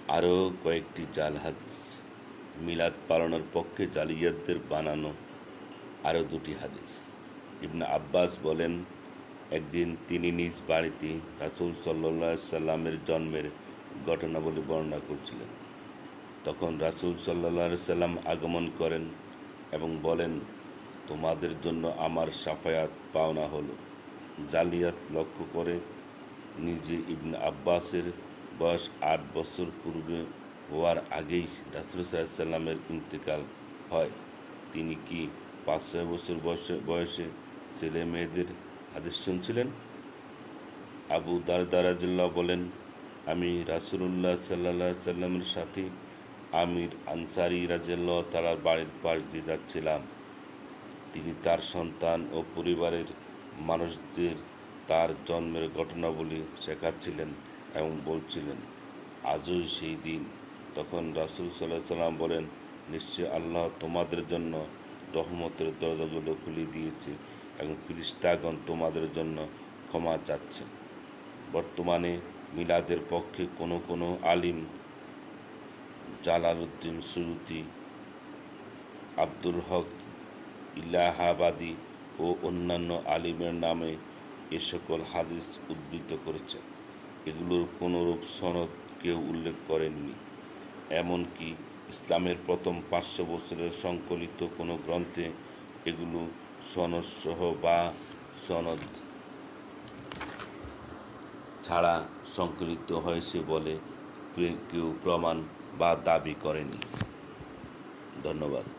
আরও কয়েকটি জাল হাদিস। মিলাদ পালনের পক্ষে জালিয়াতদের বানানো আরও দুটি হাদিস। ইবনে আব্বাস বলেন, একদিন তিনি নিজ বাড়িতে রাসূল সাল্লাল্লাহু আলাইহি সাল্লামের জন্মের ঘটনাবলী বর্ণনা করছিলেন। তখন রাসূল সাল্লাল্লাহু আলাইহি সাল্লাম আগমন করেন এবং বলেন, তোমাদের জন্য আমার শাফায়াত পাওনা হলো। জালিয়াত লক্ষ্য করে নিজে ইবনে আব্বাসের বয়স 8 বছর পূর্বে হওয়ার আগেই রাসূল সাল্লাল্লাহু আলাইহি সাল্লামের ইন্তেকাল হয়। তিনি কি 5-6 বছর বয়সে ছেলে মেয়েদের হাদিস শুনছিলেন? আবু দারদা রাদিয়াল্লাহু বলেন, আমি রাসূলুল্লাহ সাল্লাল্লাহু আলাইহি সাল্লামের সাথে আমির আনসারী রাদিয়াল্লাহু তাআলার বাড়ির পাশ দিয়ে যাচ্ছিলাম। তিনি তার সন্তান ও পরিবারের মানুষদের তার জন্মের ঘটনাবলী শেখাচ্ছিলেন এবং বলছিলেন, আজই সেই দিন। তখন রাসূল সাল্লাল্লাহু আলাইহি সাল্লাম বলেন, নিশ্চয় আল্লাহ তোমাদের জন্য রহমতের দরজাগুলো খুলে দিয়েছে এবং ফেরেশতাগণ তোমাদের জন্য ক্ষমা চাচ্ছে। বর্তমানে মিলাদের পক্ষে কোনো আলিম জালালউদ্দিন সুয়ুতি, আব্দুল হক ইলাহাবাদী ও অন্যান্য আলিমের নামে এ সকল হাদিস উদ্ধৃত করেছে। এগুলোর কোনোরূপ সনদ কেউ উল্লেখ করেননি। এমনকি ইসলামের প্রথম 500 বছরের সংকলিত কোনো গ্রন্থে এগুলো সনদসহ বা সনদ ছাড়া সংকলিত হয়েছে বলে কেউ প্রমাণ বা দাবি করেনি। ধন্যবাদ।